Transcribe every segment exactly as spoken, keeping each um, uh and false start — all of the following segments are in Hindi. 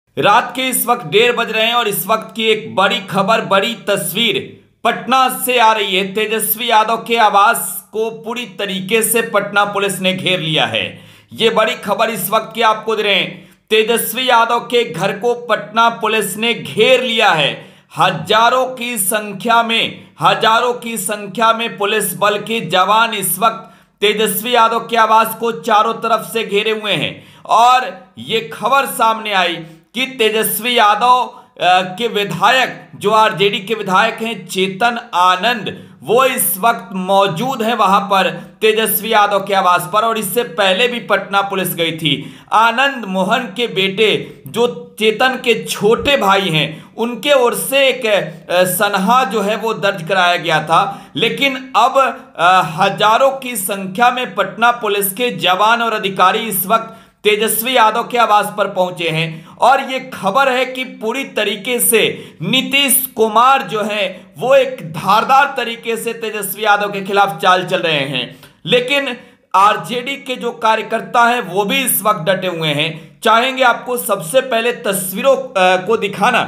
रात के इस वक्त डेढ़ बज रहे हैं और इस वक्त की एक बड़ी खबर, बड़ी तस्वीर पटना से आ रही है। तेजस्वी यादव के आवास को पूरी तरीके से पटना पुलिस ने घेर लिया है। ये बड़ी खबर इस वक्त की आपको दे रहे हैं। तेजस्वी यादव के घर को पटना पुलिस ने घेर लिया है। हजारों की संख्या में हजारों की संख्या में पुलिस बल के जवान इस वक्त तेजस्वी यादव के आवास को चारों तरफ से घेरे हुए हैं और ये खबर सामने आई कि तेजस्वी यादव के विधायक जो आरजेडी के विधायक हैं चेतन आनंद, वो इस वक्त मौजूद है वहां पर तेजस्वी यादव के आवास पर। और इससे पहले भी पटना पुलिस गई थी। आनंद मोहन के बेटे जो चेतन के छोटे भाई हैं उनके ओर से एक सनहा जो है वो दर्ज कराया गया था, लेकिन अब हजारों की संख्या में पटना पुलिस के जवान और अधिकारी इस वक्त तेजस्वी यादव के आवास पर पहुंचे हैं और ये खबर है कि पूरी तरीके से नीतीश कुमार जो है वो एक धारदार तरीके से तेजस्वी यादव के खिलाफ चाल चल रहे हैं। लेकिन आरजेडी के जो कार्यकर्ता हैं वो भी इस वक्त डटे हुए हैं। चाहेंगे आपको सबसे पहले तस्वीरों को दिखाना।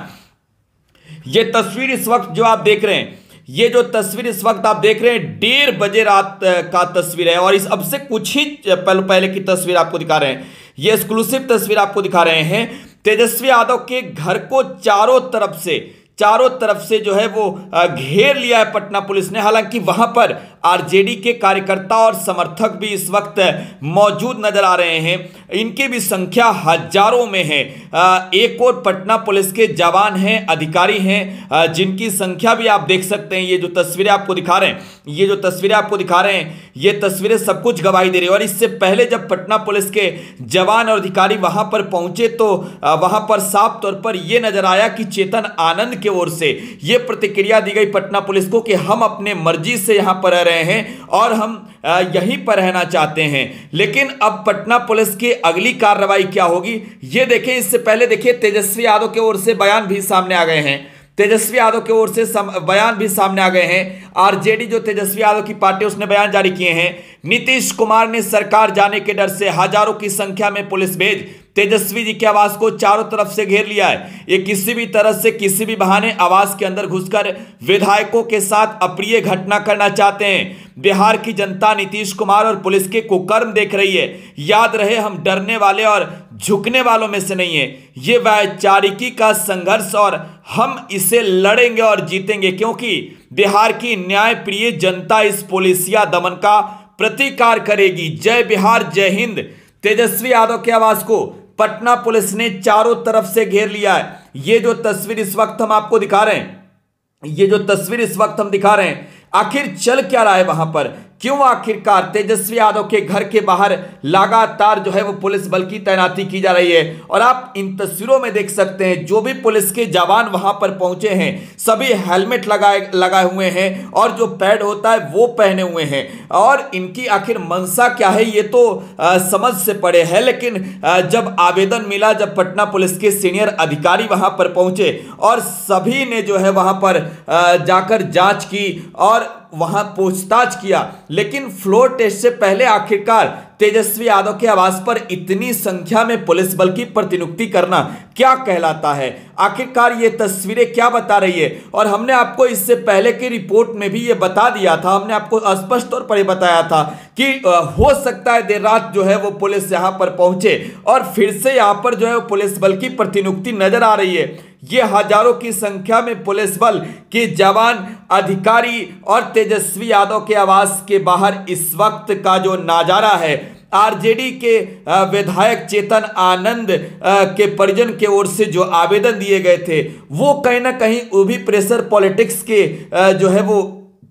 ये तस्वीर इस वक्त जो आप देख रहे हैं, ये जो तस्वीर इस वक्त आप देख रहे हैं डेढ़ बजे रात का तस्वीर है और इस अब से कुछ ही पहले की तस्वीर आपको दिखा रहे हैं। ये एक्सक्लूसिव तस्वीर आपको दिखा रहे हैं। तेजस्वी यादव के घर को चारों तरफ से चारों तरफ से जो है वो घेर लिया है पटना पुलिस ने। हालांकि वहां पर आरजेडी के कार्यकर्ता और समर्थक भी इस वक्त मौजूद नजर आ रहे हैं। इनकी भी संख्या हजारों में है। एक और पटना पुलिस के जवान हैं, अधिकारी हैं, जिनकी संख्या भी आप देख सकते हैं। ये जो तस्वीरें आपको दिखा रहे हैं ये जो तस्वीरें आपको दिखा रहे हैं ये तस्वीरें सब कुछ गवाही दे रही है। और इससे पहले जब पटना पुलिस के जवान और अधिकारी वहां पर पहुंचे तो वहां पर साफ तौर पर यह नजर आया कि चेतन आनंद की ओर से यह प्रतिक्रिया दी गई पटना पुलिस को कि हम अपने मर्जी से यहां पर रह रहे हैं और हम यहीं पर रहना चाहते हैं। लेकिन अब पटना पुलिस की अगली कार्रवाई क्या होगी ये देखें। इससे पहले देखिए तेजस्वी यादव की ओर से बयान भी सामने आ गए हैं। तेजस्वी यादव की ओर से बयान भी सामने आ गए हैं। आरजेडी जो तेजस्वी यादव की पार्टी उसने बयान जारी किए हैं। नीतीश कुमार ने सरकार जाने के डर से हजारों की संख्या में पुलिस भेज तेजस्वी जी के आवास को चारों तरफ से घेर लिया है। ये किसी भी तरह से किसी भी बहाने आवास के अंदर घुसकर विधायकों के साथ अप्रिय घटना करना चाहते हैं। बिहार की जनता नीतीश कुमार और पुलिस के कुकर्म देख रही है। याद रहे, हम डरने वाले और झुकने वालों में से नहीं है। ये वैचारिकी का संघर्ष और हम इसे लड़ेंगे और जीतेंगे, क्योंकि बिहार की न्यायप्रिय जनता इस पुलिसिया दमन का प्रतिकार करेगी। जय बिहार, जय हिंद। तेजस्वी यादव के आवास को पटना पुलिस ने चारों तरफ से घेर लिया है। ये जो तस्वीर इस वक्त हम आपको दिखा रहे हैं ये जो तस्वीर इस वक्त हम दिखा रहे हैं आखिर चल क्या रहा है वहां पर, क्यों आखिरकार तेजस्वी यादव के घर के बाहर लगातार जो है वो पुलिस बल की तैनाती की जा रही है। और आप इन तस्वीरों में देख सकते हैं जो भी पुलिस के जवान वहां पर पहुंचे हैं सभी हेलमेट लगाए लगाए हुए हैं और जो पैड होता है वो पहने हुए हैं। और इनकी आखिर मंशा क्या है ये तो आ, समझ से परे है। लेकिन आ, जब आवेदन मिला, जब पटना पुलिस के सीनियर अधिकारी वहां पर पहुंचे और सभी ने जो है वहां पर आ, जाकर जांच की और वहां पूछताछ किया, लेकिन फ्लोर टेस्ट से पहले आखिरकार तेजस्वी यादव के आवास पर इतनी संख्या में पुलिस बल की प्रतिनियुक्ति करना क्या कहलाता है? आखिरकार ये तस्वीरें क्या बता रही है? और हमने आपको इससे पहले की रिपोर्ट में भी ये बता दिया था, हमने आपको स्पष्ट तौर पर ये बताया था कि हो सकता है देर रात जो है वो पुलिस यहां पर पहुंचे और फिर से यहां पर जो है वो पुलिस बल की प्रतिनियुक्ति नजर आ रही है। ये हजारों की संख्या में पुलिस बल के जवान, अधिकारी और तेजस्वी यादव के आवास के बाहर इस वक्त का जो नजारा है, आरजेडी के विधायक चेतन आनंद के परिजन के ओर से जो आवेदन दिए गए थे वो कहीं ना कहीं वो भी प्रेशर पॉलिटिक्स के जो है वो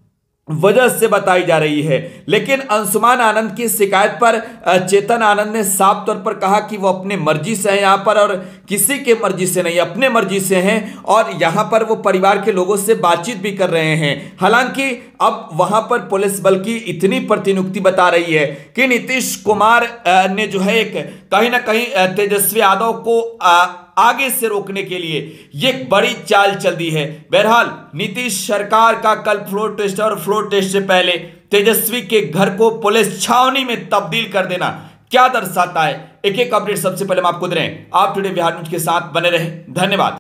वजह से बताई जा रही है। लेकिन अंशुमान आनंद की शिकायत पर चेतन आनंद ने साफ तौर पर कहा कि वो अपने मर्जी से हैं यहाँ पर और किसी के मर्जी से नहीं, अपने मर्जी से हैं और यहाँ पर वो परिवार के लोगों से बातचीत भी कर रहे हैं। हालांकि अब वहां पर पुलिस बल की इतनी प्रतिनियुक्ति बता रही है कि नीतीश कुमार ने जो है एक कहीं ना कहीं तेजस्वी यादव को आगे से रोकने के लिए ये बड़ी चाल चल दी है। बहरहाल नीतीश सरकार का कल फ्लोर टेस्ट और फ्लोर टेस्ट से पहले तेजस्वी के घर को पुलिस छावनी में तब्दील कर देना क्या दर्शाता है? एक एक अपडेट सबसे पहले हम आपको दे रहे हैं। आप टुडे बिहार न्यूज के साथ बने रहें। धन्यवाद।